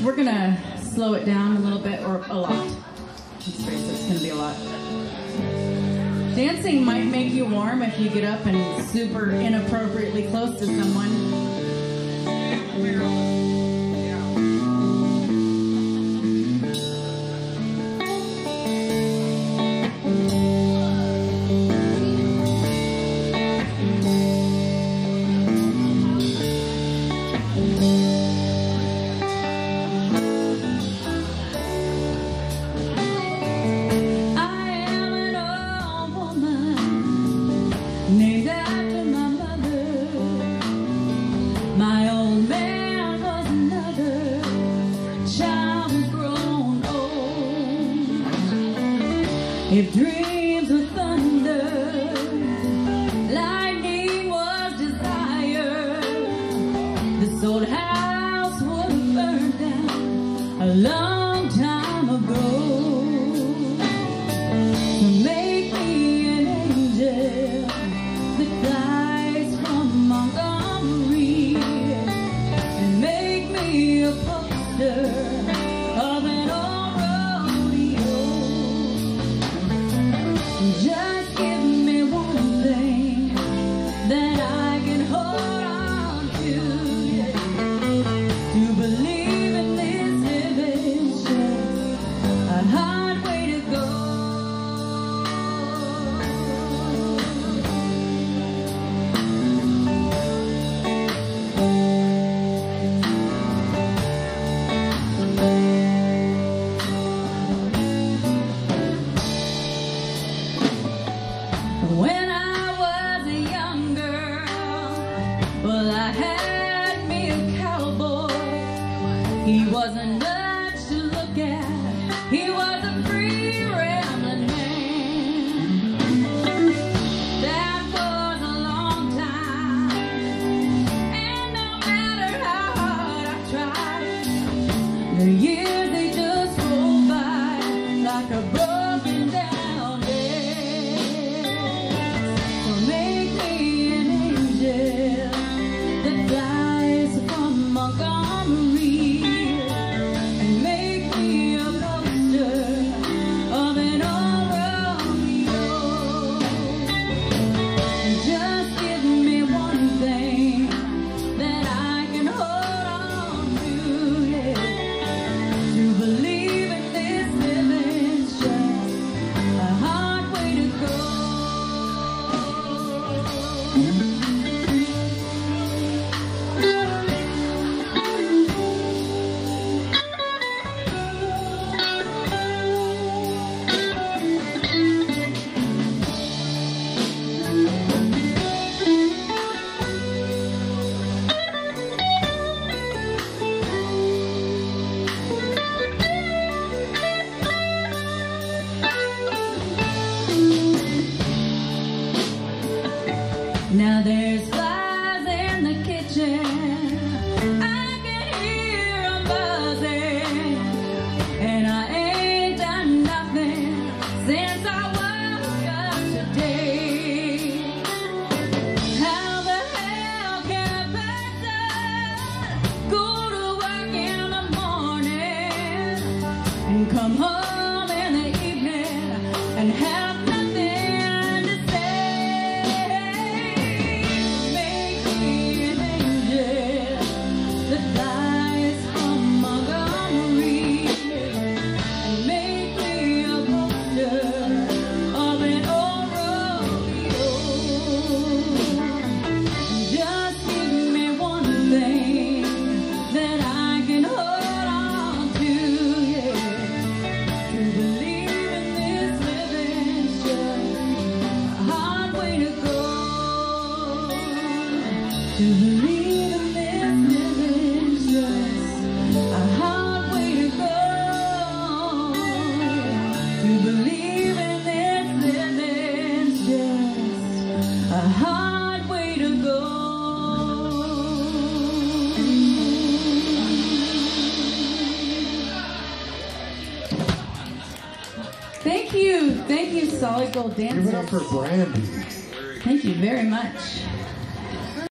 We're gonna slow it down a little bit, or a lot. Let's face it, it's gonna be a lot. Dancing might make you warm if you get up and super inappropriately close to someone. If dreams were thunder, lightning was desire, this old house would have burned down a long time ago. So make me an angel that flies from Montgomery, and make me a poster of an old rodeo. Just give me one thing that I can hold on to, yeah. To believe in this living is a hard way to go. When I was a young girl, well, I had me a cowboy. He wasn't much to look at, he was a free rambling man. That was a long time, and no matter how hard I tried, the years they just rolled by like a broken down bed. So make me an angel that flies from Montgomery, and make me a poster of an old rodeo. And just give me one thing that I can hold on to, yeah. To believe in this living's just a hard way to go. Now there's flies in the kitchen, I can hear 'em buzzing, and I ain't done nothing since I woke up today. How the hell can a person go to work in the morning and come home in the evening and have nothing to say? Make me an angel that flies from Montgomery, and make me a poster of an old rodeo. Just give me one thing that I can hold on to, yeah. To believe in this living's just a hard way to go. To believe in this living's just a hard way to go. To believe in this living's just a hard way to go. Thank you, Solid Gold Give it up Dancers. for Brandi. Thank you very much.